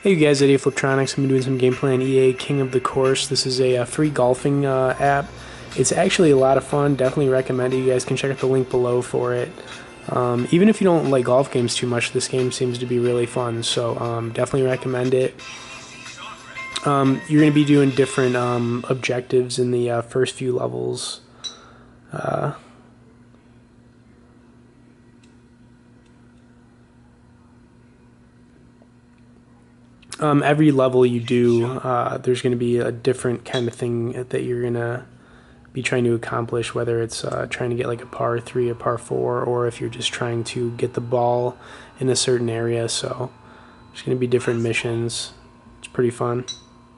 Hey you guys, Eddie Fliptronics. I've been doing some gameplay on EA King of the Course. This is a free golfing app. It's actually a lot of fun. Definitely recommend it. You guys can check out the link below for it. Even if you don't like golf games too much, this game seems to be really fun. So definitely recommend it. You're going to be doing different objectives in the first few levels. Every level you do, there's going to be a different kind of thing that you're going to be trying to accomplish, whether it's trying to get like a par 3, a par 4, or if you're just trying to get the ball in a certain area. So there's going to be different missions. It's pretty fun.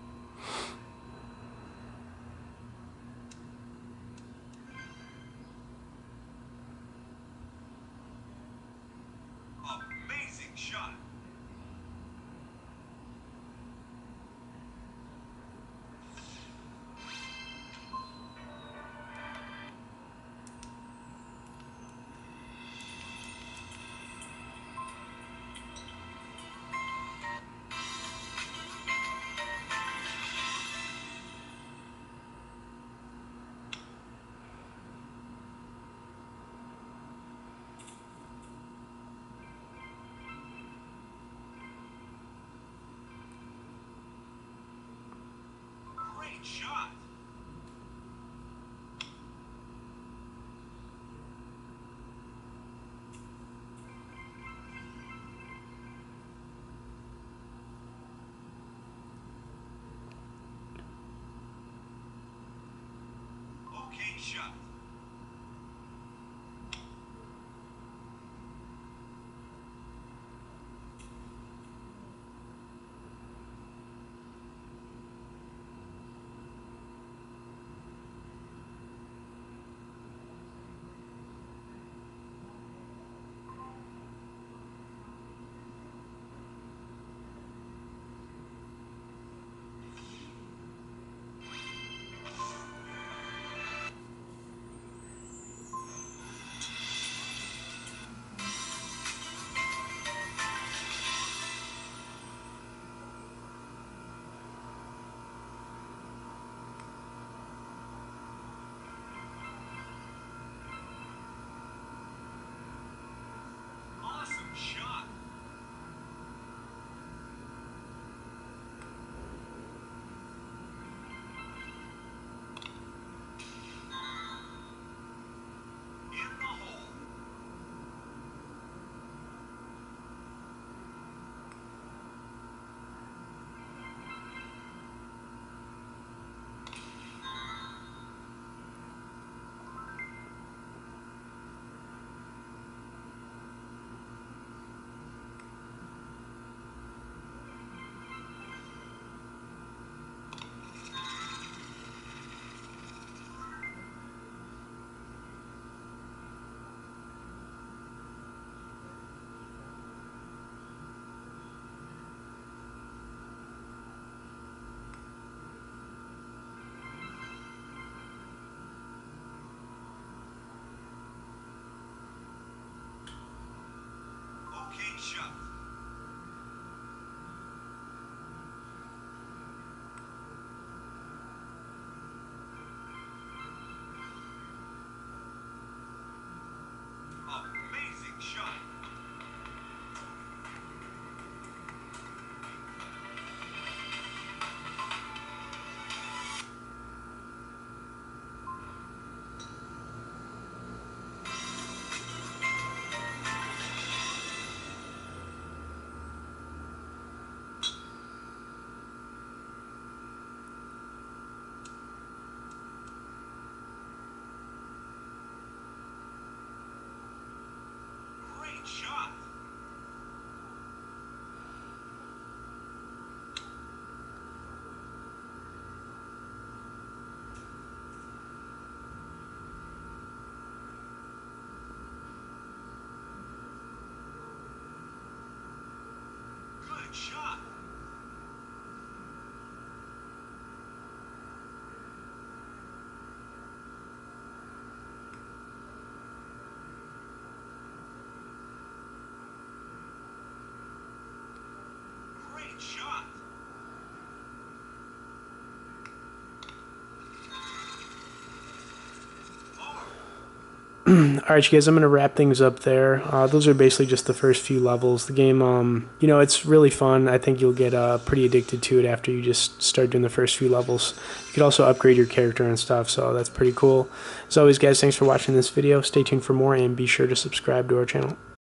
Amazing shot. Great shot. Okay shot. Awesome shot. In the hole. Okay shot. Amazing shot. Great shot. Good shot. Great shot. Alright, you guys, I'm going to wrap things up there. Those are basically just the first few levels. The game, it's really fun. I think you'll get pretty addicted to it after you just start doing the first few levels. You can also upgrade your character and stuff, so that's pretty cool. As always, guys, thanks for watching this video. Stay tuned for more, and be sure to subscribe to our channel.